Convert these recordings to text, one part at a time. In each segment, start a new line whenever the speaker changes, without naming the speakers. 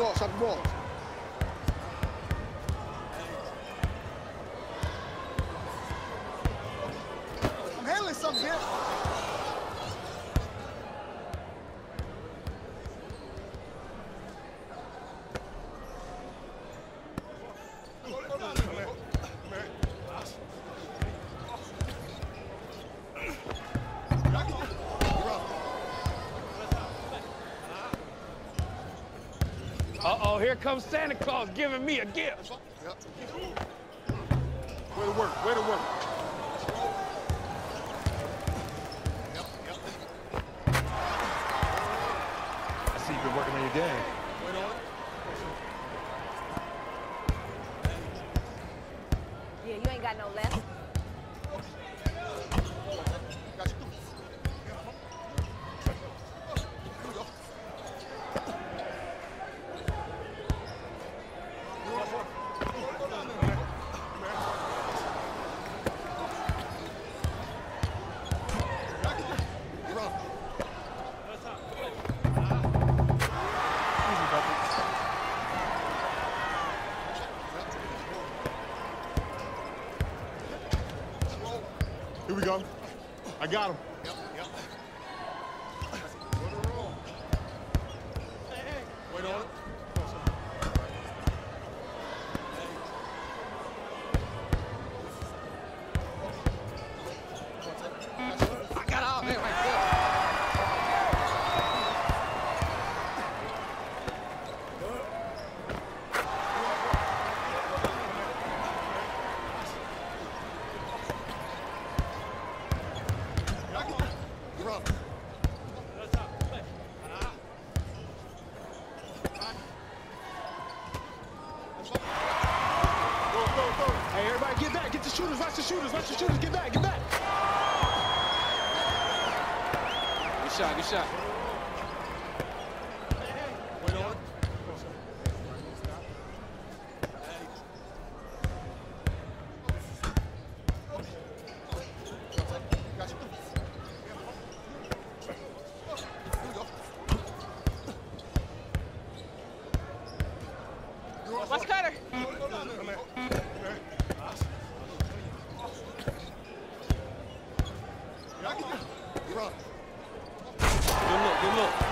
ball, shot the ball. I'm handling something here.
Uh-oh, here comes Santa Claus giving me a gift.
Yep. Way to work, way to work. Yep, yep.
I see you've been working on your game.
Wait on it.
Yeah, you ain't got no left.
Got you.
Here we go. I got him.
Yep, yep. Wait on it. I got out, man, right there. You're up.
Hey, everybody get back. Get the shooters. Watch the shooters. Watch the shooters. Get back. Get back.
Good shot, good shot.
Wait on it. Got you. Here we go.
Watch Carter.
You're up.
Good look, good look.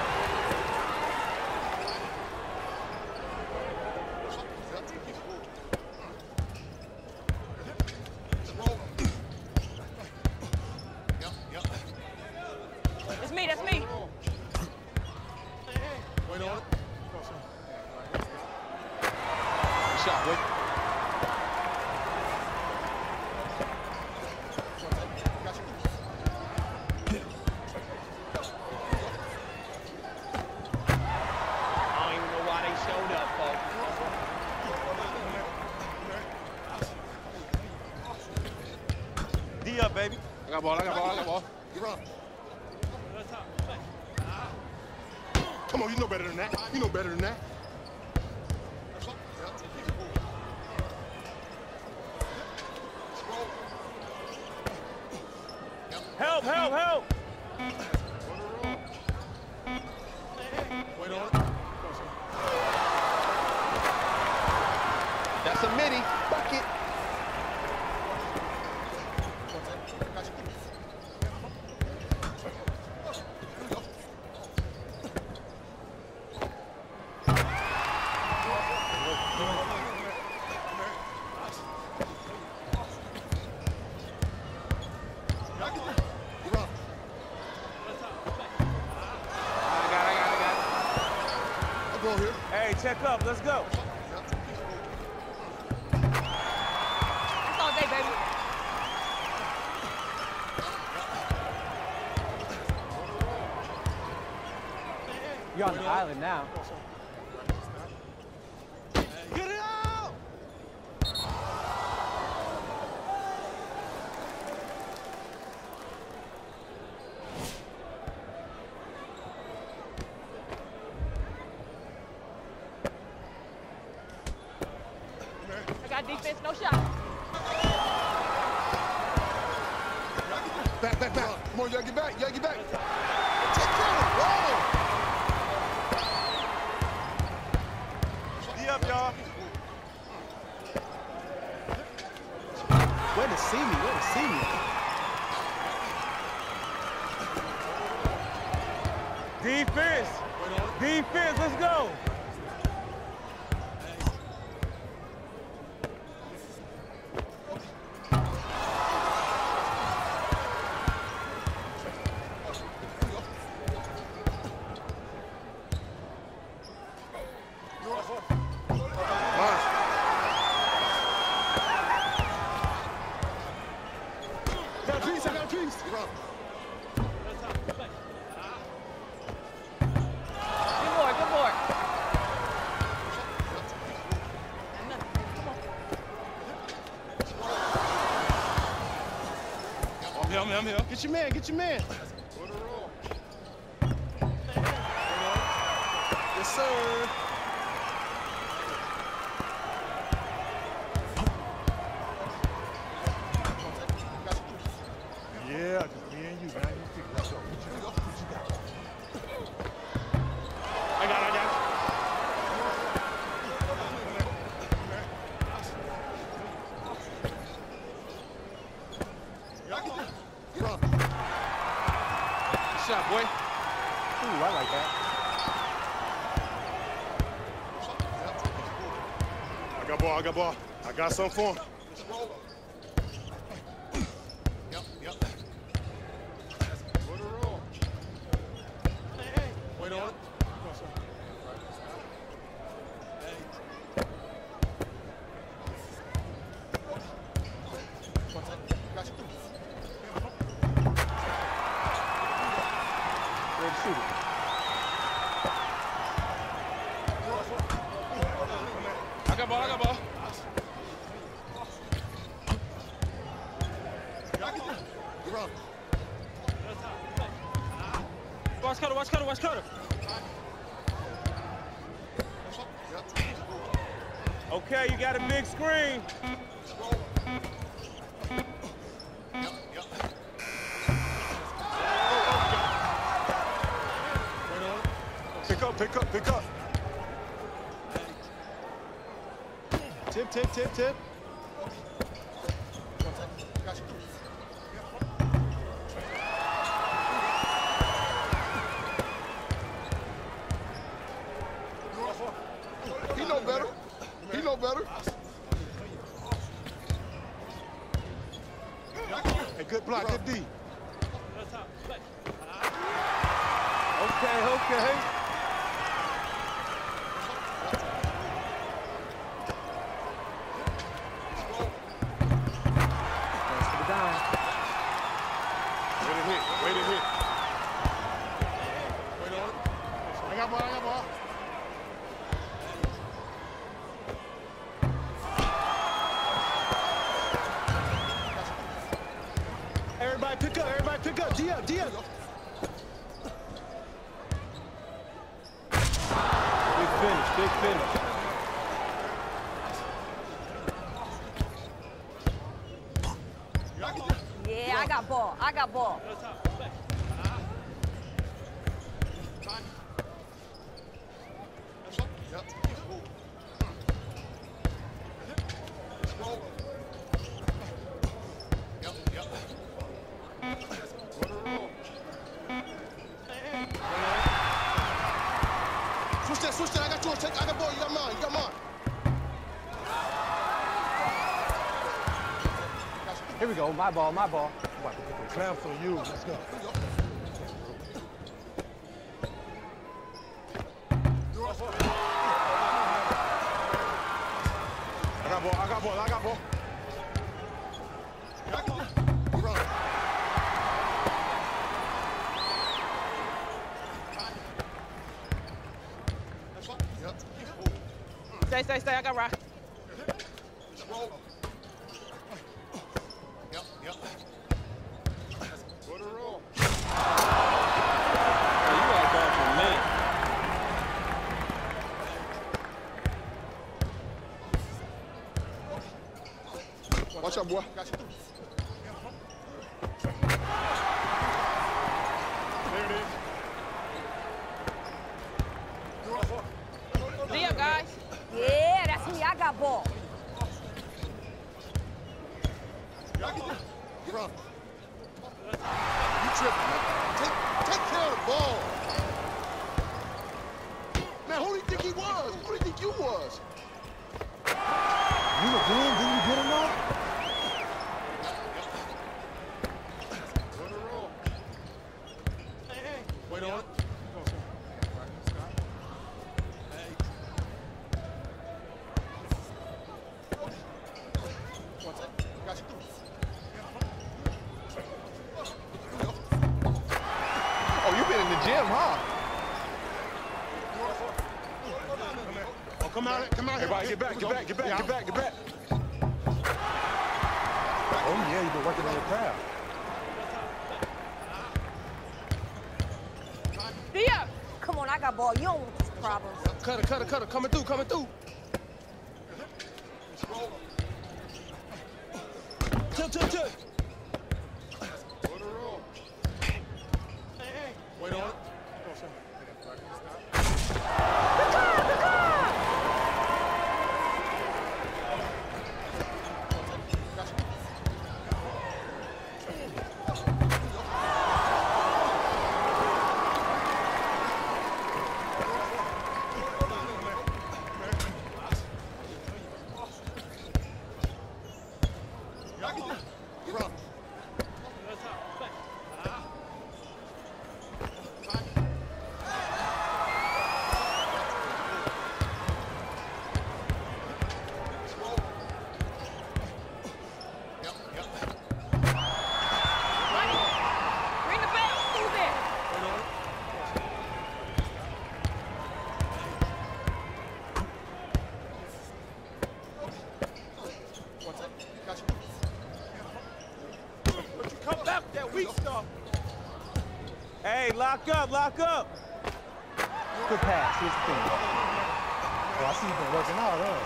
Yep, yep.
It's me, that's me.
Wait on it.
Good shot, boy.
Got you.
I don't even know why they showed up, folks.
D up, baby.
I got ball, I got ball, I got ball.
You're up. Come on, you know better than that. You know better than that.
Help, help, help.
Wait on it.
That's a mini. Bucket.
Got you. You're up.
I got it.
I'll go here.
Hey, check up. Let's go.
That's all day, baby.
You're on the island now.
Get it out.
I got defense, no shot.
Back, back, back. Come on, you gotta get back. You gotta get back. Take care of it. Whoa.
Way to see me, way to see me.
Defense. Defense, let's go.
I'm here. Get your man, get your man. Yes, sir.
Yeah, just me and you, man. Let's go. What you got?
I got it. Good shot, boy.
Ooh, I like that.
I got ball, I got ball. I got something for him.
Wait on it.
Ready to shoot it.
I got ball, I got ball. Watch Cutter, watch Cutter, watch Cutter.
Okay, you got a big screen.
Pick up, pick up, pick up.
Tip, tip, tip, tip.
He know better. He know better. Hey, good block, good D.
Okay, okay.
Thanks for the dime.
Way to hit, way to hit. Wait on it. I got ball, I got ball.
Everybody pick up, everybody pick up. D up, D up.
Big finish, big finish.
Yeah, I got ball. I got ball.
Switch that, I got yours. I got ball, you got mine, you got mine.
Here we go, my ball, my ball.
Clamps on you, let's go. I got ball, I got ball, I got ball.
Stay, I got rock.
Watch out, boy. There it is.
D up, guys. Yeah, that's me. I got ball.
Wait on it. Got you through.
Oh, you been in the gym, huh?
Oh, come out here.
Everybody get back, get back, get back, get back, get back.
Oh, yeah, you've been working on your craft.
Dia! Come on, I got ball. You don't want these problems.
Cutter, coming through. Tilt.
Wait on it.
Bring the ball through there.
Got you.
But you come back with that weak stuff. Hey, lock up.
Good pass. Here's the thing. Oh, I see you've been working hard, huh?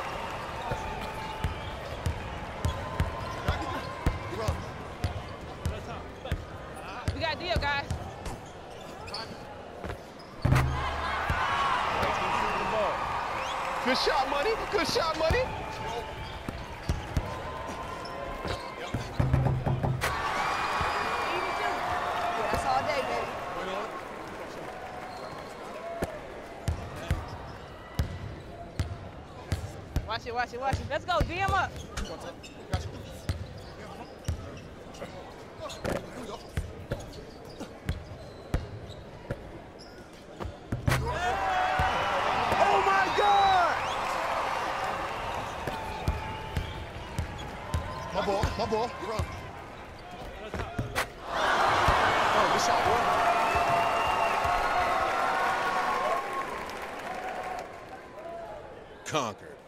We got a deal, guys.
Good shot, money. Good shot, money.
Easy too. Yeah, that's all day, baby. Watch it. Let's go, DM up.
Got you.
Oh my God!
My ball. You're up.
Oh, good shot, boy.
Conquered.